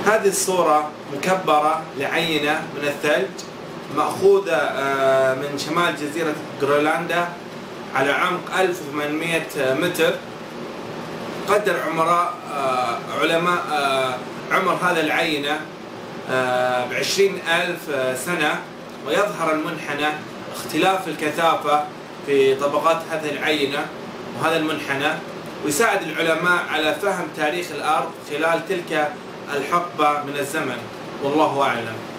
هذه الصورة مكبرة لعينة من الثلج مأخوذة من شمال جزيرة جرينلندا على عمق 1800 متر. قدر علماء عمر هذا العينة ب20,000 سنة، ويظهر المنحنى اختلاف الكثافة في طبقات هذه العينة وهذا المنحنى، ويساعد العلماء على فهم تاريخ الأرض خلال تلك الحقبة من الزمن، والله أعلم.